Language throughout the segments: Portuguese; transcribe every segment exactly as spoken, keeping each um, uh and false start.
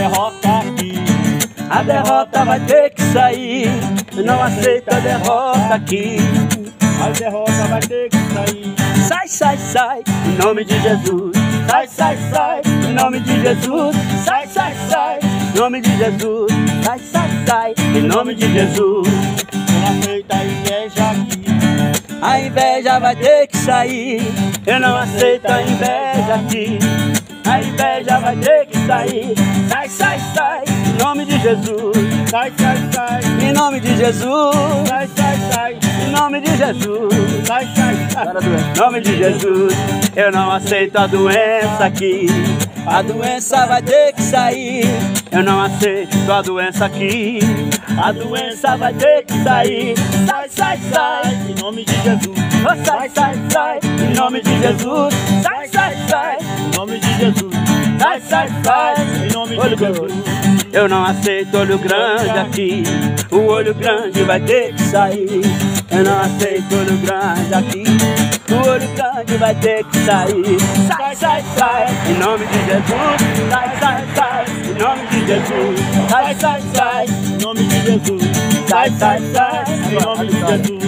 derrota aqui. A derrota vai ter que sair. Eu não aceito a derrota aqui. A derrota vai ter que sair. Sai, sai, sai, em nome de Jesus. Sai, sai, sai, em nome de Jesus. Sai, sai, sai, em nome de Jesus. Sai, sai, sai, em nome de Jesus. Eu não aceito a inveja aqui. A inveja vai ter que sair. Eu não aceito a inveja aqui. A inveja vai ter que sair. Sai, sai, sai, em nome de Jesus. Sai, sai, sai, Em nome de Jesus. sai, sai, sai, Em nome de Jesus. sai, sai, sai. Em nome de Jesus. Eu não aceito a doença aqui. A doença vai ter que sair. Eu não aceito a doença aqui. A doença vai ter que sair. Sai, sai, sai, Em nome de Jesus. oh, sai, sai, sai, em nome de Jesus. Sai, sai, sai, Em nome de Jesus. sai, sai, sai, Em nome de olho Jesus. grande. Eu não aceito olho grande aqui. O olho grande vai ter que sair. Eu não aceito olho grande aqui. O olho grande vai ter que sair. Sai, sai, sai, em nome de Jesus. Sai, sai, sai, em nome de Jesus. Sai, sai, sai, Em nome de Jesus. sai, sai, sai, Em nome de Jesus.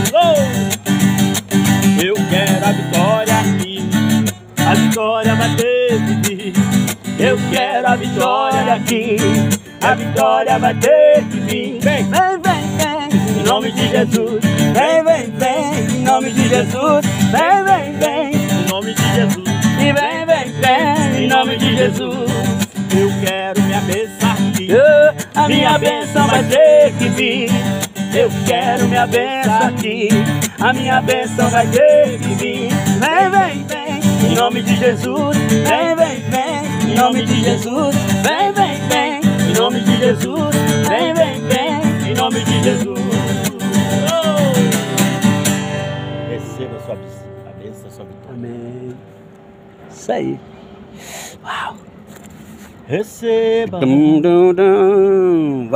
Oh! Eu quero a vitória aqui. A vitória vai ter que vir. Eu quero a vitória aqui. A vitória vai ter que vir. Vem. Vem, vem, vem, em nome de Jesus. Vem, vem, vem, em nome de Jesus. Vem, vem, vem, Em nome de Jesus. e vem, vem, vem, em nome de Jesus. Eu quero minha bênção aqui. Oh, a minha bênção vai ter que vir. Eu quero minha bênção aqui. A minha bênção vai ter que vir. Vem, vem, vem, em nome de Jesus. Vem, vem, vem, em nome de Jesus. Vem, vem, vem, em nome de Jesus. Vem, vem, vem, Em nome de Jesus. Oh! Receba a sua a bênção, a sua vitória. amém. Isso aí. Uau. Receba. Dum, dum, dum.